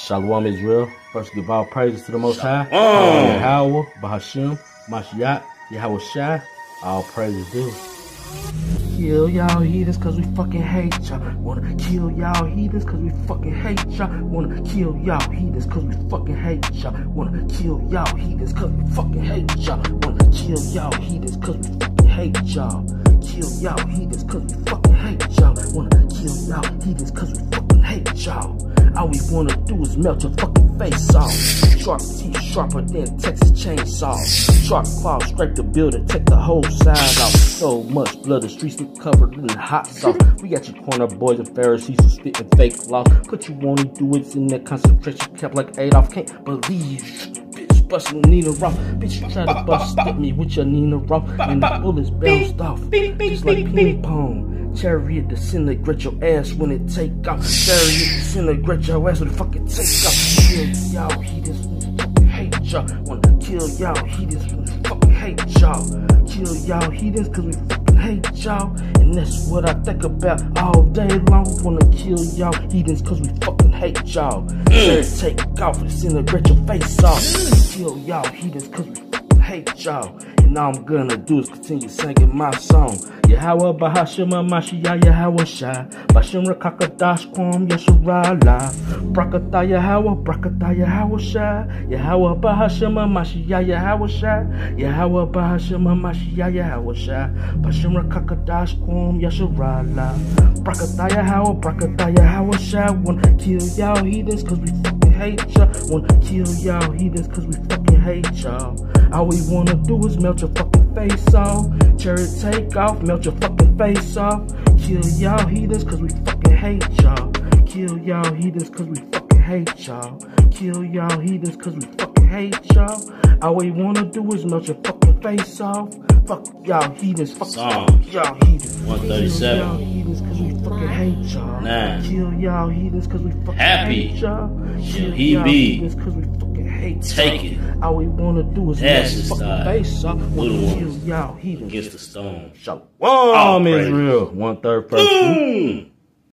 Shalom Israel. First give all praises to the Most High. Yahweh, Bahashim, Mashiach, Yahweh Shai. All praises due. Kill y'all heathens cause we fucking hate y'all. Wanna kill y'all heathens cause we fucking hate y'all. Wanna kill y'all heathens cause we fucking hate y'all. Wanna kill y'all heathens cause we fucking hate y'all. Wanna kill y'all heathens cause we fucking hate y'all. Kill y'all heathens cause we fucking hate y'all. Wanna kill y'all heathens cause we fucking hate y'all. All we wanna do is melt your fucking face off. Sharp teeth sharper than Texas chainsaw. Sharp claws scrape the building, take the whole side off. So much blood, the streets get covered in hot sauce. We got your corner boys and Pharisees who spitting fake laws. Put you on these dudes in that concentration camp like Adolf. Can't believe bitch busting Nina Roth. Bitch, you try to bust at me with your Nina Roth, and the bullets bounced off just like ping pong. Chariot disintegrate your ass when it take off. Chariot disintegrate your ass when it fucking take off. Kill y'all heathens when we fucking hate y'all. Wanna kill y'all heathens when we fucking hate y'all. Kill y'all heathens cause we fucking hate y'all. And that's what I think about all day long. Wanna kill y'all heathens cause we fucking hate y'all. Chariot take off and disintegrate your face off. Kill y'all heathens cause we fucking hate y'all. And all I'm gonna do is continue singing my song. Yahweh Bahashima Mashiach Yahweh Shai Bashim Rakakadash Kwam Yasharala Brakata Yahweh Brakata Yahweh Shai Yahweh Bahashima Mashiach Yahweh Shai Yahweh Bahashima Mashiach Yahweh Shai Bashim Rakakadash Kwam Yasharala Brakata Yahweh Shai. Wanna kill y'all heathens cause we fucking hate y'all. Wanna kill y'all heathens cause we fucking hate y'all. All we wanna do is melt your fucking face off. Chariot take off, melt your fucking face off. Kill y'all heathens cause we fucking hate y'all. Kill y'all heathens cause we fucking hate y'all. Kill y'all heathens cause we fucking hate y'all. All we wanna do is melt your fucking face off. Fuck y'all heathens, fuck y'all heathens. 137. Kill y'all heathens cause we fucking hate y'all. 9. Kill y'all heathens cause we fucking Happy. hate y'all. Shall Kill he y'all be. heathens cause we fucking hate Take y'all. it. All we wanna do is melt your fucking face off. Little Kill ones y'all heathens. against the stone. Shalom praise. Israel. 1/3 first.